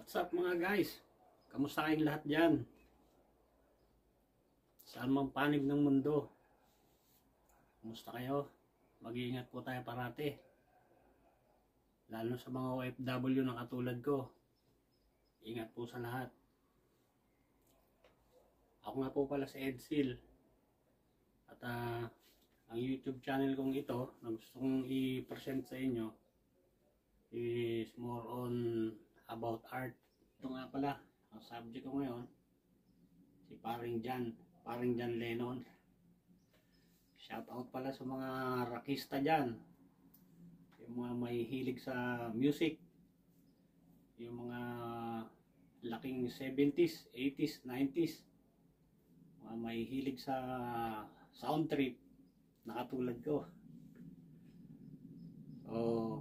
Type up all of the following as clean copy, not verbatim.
What's up mga guys? Kamusta kayong lahat dyan? Saan mang panig ng mundo? Kamusta kayo? Mag-iingat po tayo parati. Lalo sa mga OFW na katulad ko. Ingat po sa lahat. Ako nga po pala si Edsil. At ang YouTube channel kong ito na gusto kong i-present sa inyo is more on about art. Ito nga pala, ang subject ko ngayon, si Paring Jan Lennon. Shout out pala sa mga rockista dyan, yung mga may hilig sa music, yung mga laking 70s, 80s, 90s, mga may hilig sa sound trip na katulad ko. So,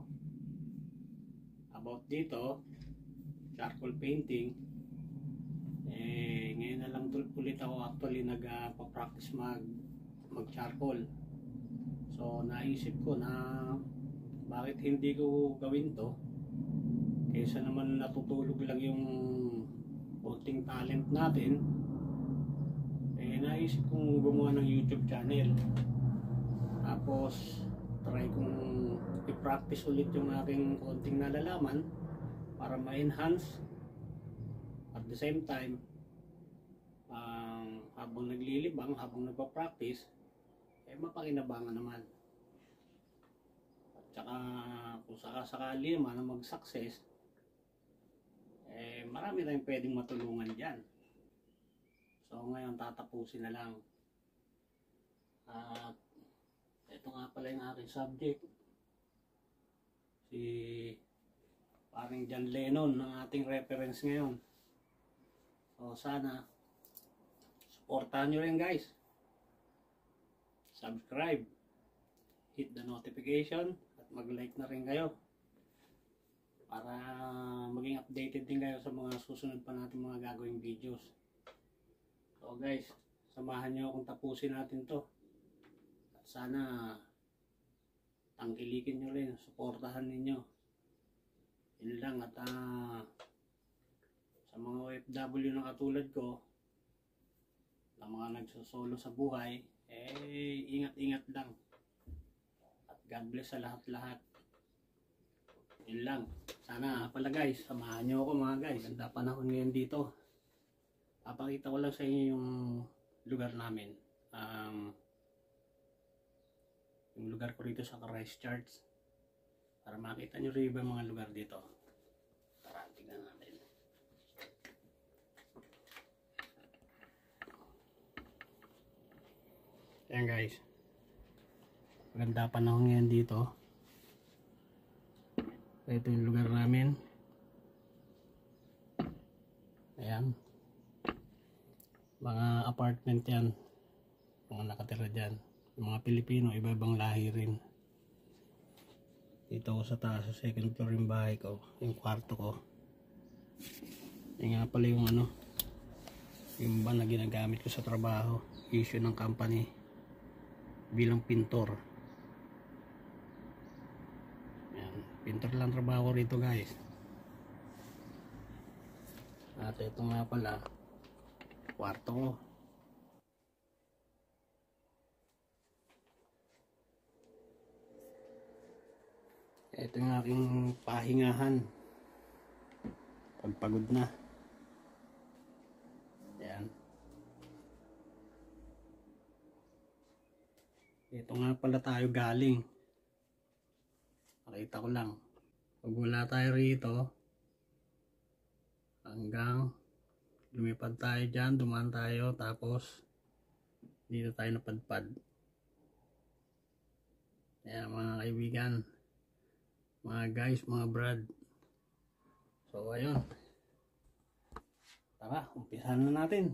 about dito, charcoal painting, ngayon na lang ulit ako actually nagpa-practice mag charcoal. So naisip ko na bakit hindi ko gawin to, kaysa naman natutulog lang yung konting talent natin. Naisip kong gumawa ng YouTube channel, tapos try kong i-practice ulit yung aking konting nalalaman para ma-enhance. At the same time, habang naglilibang, habang nagpa-practice, mapakinabangan naman. At saka kung sakasakali naman na mag-success, marami tayong pwedeng matulungan dyan. So ngayon tatapusin na lang. At ito nga pala yung aking subject, si Paring Jan Lennon, ang ating reference ngayon. So sana supportahan nyo rin guys. Subscribe, hit the notification, at mag-like na rin kayo para maging updated din kayo sa mga susunod pa natin mga gagawing videos. So guys, samahan nyo akong tapusin natin to. At sana tangkilikin nyo rin, supportahan ninyo. Yun lang. At sa mga OFW na katulad ko, na mga nagsosolo sa buhay, ingat-ingat lang. At God bless sa lahat-lahat. Yun lang. Sana pala guys, samahan nyo ako mga guys. Ganda panahon ngayon dito. Papakita ko lang sa inyo yung lugar namin. Yung lugar ko rito sa Christchurch, para makita nyo rin yung mga lugar dito. Tara, tignan natin. Ayan guys, maganda panahon ngayon dito. Ito yung lugar namin. Ayan, mga apartment yan, mga nakatira dyan, yung mga Pilipino, iba-ibang lahi rin. Dito ako sa taas, sa second floor yung bahay ko, yung kwarto ko. Yung nga pala yung yung van na ginagamit ko sa trabaho, issue ng company bilang pintor. Ayan, pintor lang trabaho rito guys. At ito nga pala kwarto ko. Ito yung aking pahingahan pagpagod na. Ayan. Ito nga pala tayo galing. Nakita ko lang. Pag wala tayo rito, hanggang lumipad tayo dyan, dumaan tayo, tapos dito tayo napadpad. Ayan mga kaibigan, mga guys, mga brad. So ayun, tara, umpisahan na natin.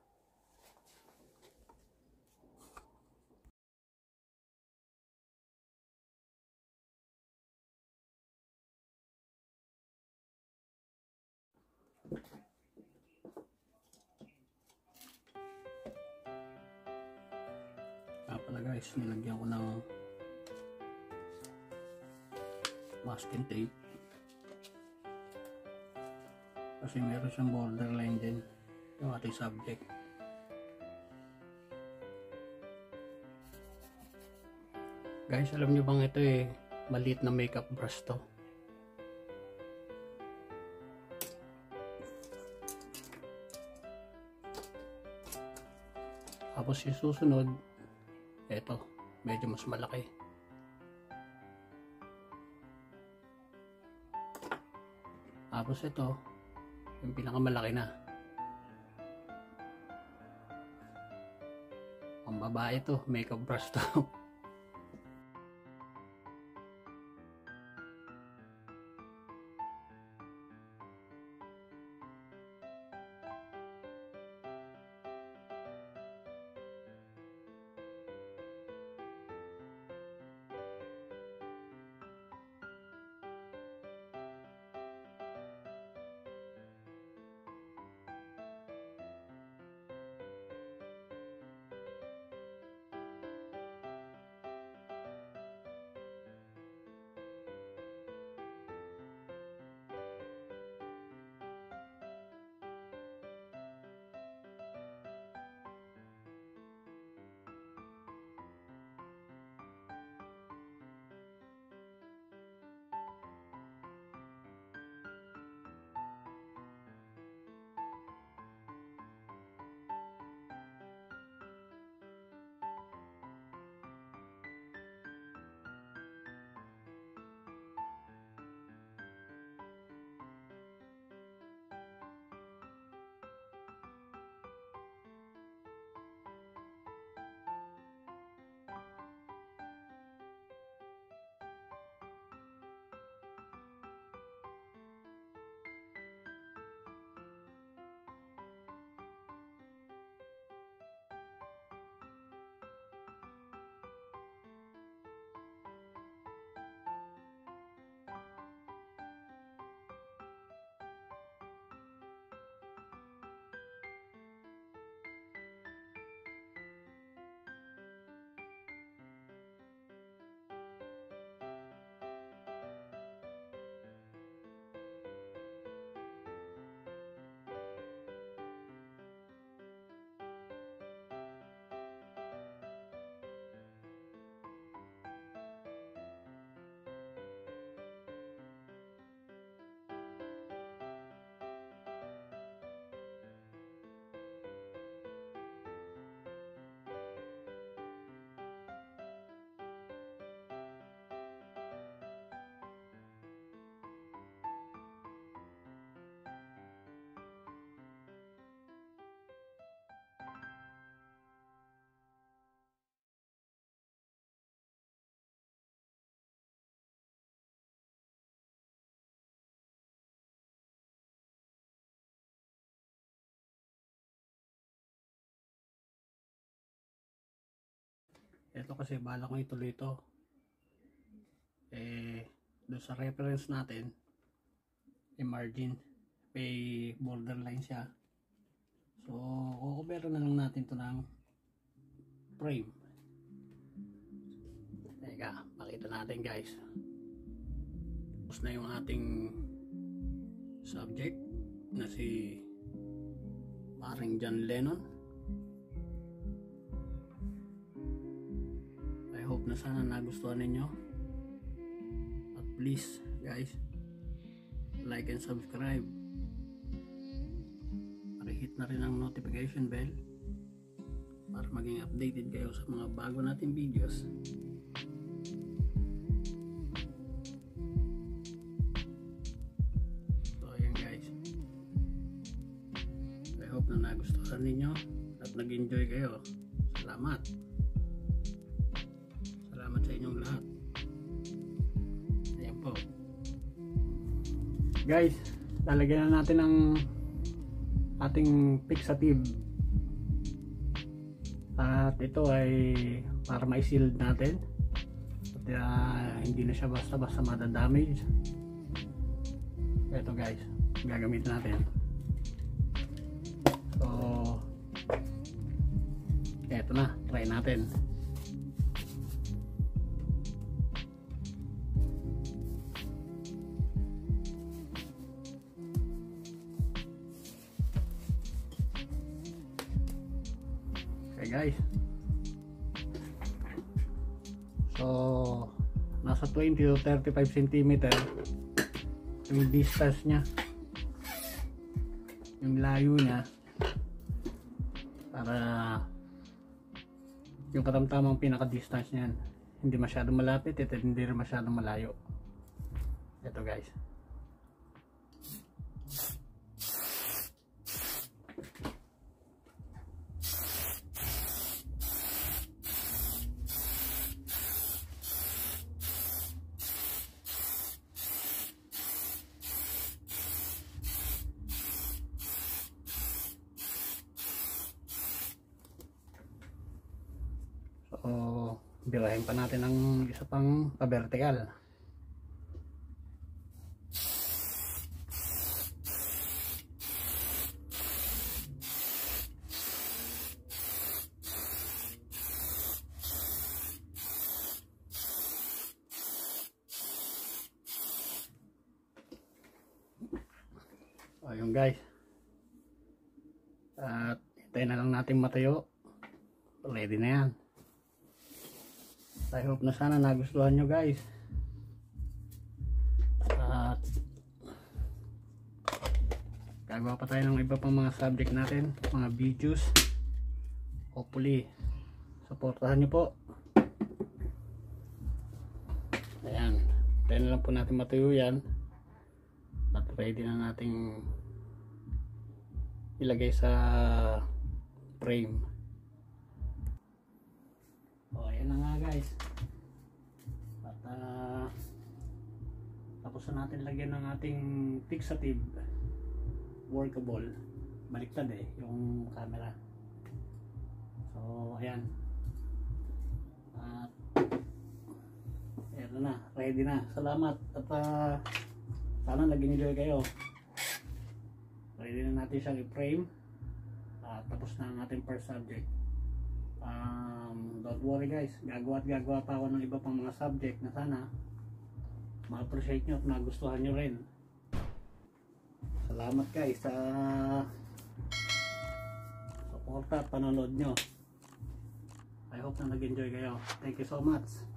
Pala guys, nilagyan ko ng masking tape Kasi meron siyang borderline din yung ating subject. Guys, alam nyo bang ito maliit na makeup brush to? Tapos yung susunod, ito, medyo mas malaki. Tapos ito, yung pinakamalaki na. Ang babae to, makeup brush to. Ito kasi bala ko ituloy ito. Doon sa reference natin, may margin, may borderline siya. So, kukumpara na lang natin ito ng frame. Teka, makita natin guys. Tapos na yung ating subject na si paring John Lennon. I hope na sana nagustuhan ninyo. At please guys, like and subscribe. Hit na rin ang notification bell para maging updated kayo sa mga bago nating videos. So ayan guys, I hope na nagustuhan ninyo at nag-enjoy kayo. Salamat sa inyong lahat. Ayan po guys, lalagyan na natin ng ating fixative at ito ay para ma-shield natin at hindi na siya basta-basta madadamage. Ito guys, gagamitin natin. So eto na, try natin. Okay guys. So nasa 20 to 35 cm yung distance nya, yung layo nya, para yung katamtamang pinaka distance niyan, hindi masyadong malapit at hindi rin masyadong malayo. Ito guys. So, birahin pa natin ang isa pang pa-vertical. Ayun guys. At hintayin na lang natin matayo. Ready na yan. I hope na sana nagustuhan nyo guys. At gagawa pa tayo ng iba pang mga subject natin, mga videos. Hopefully supportahan nyo po. Ayan, tayo na lang po natin matuyo yan. At ready na nating ilagay sa frame. O ayan na nga guys. At tapos na natin lagyan ng ating fixative workable. Baliktad yung camera. So ayan. At ayan na, ready na. Salamat. At sana nag-enjoy kayo. Ready na natin siyang i-frame. Tapos na ang ating first subject. Don't worry guys, gagawa pa ako ng iba pang mga subject na sana ma-appreciate nyo at magustuhan nyo rin. Salamat guys sa suporta at panonood nyo. I hope na nag-enjoy kayo. Thank you so much.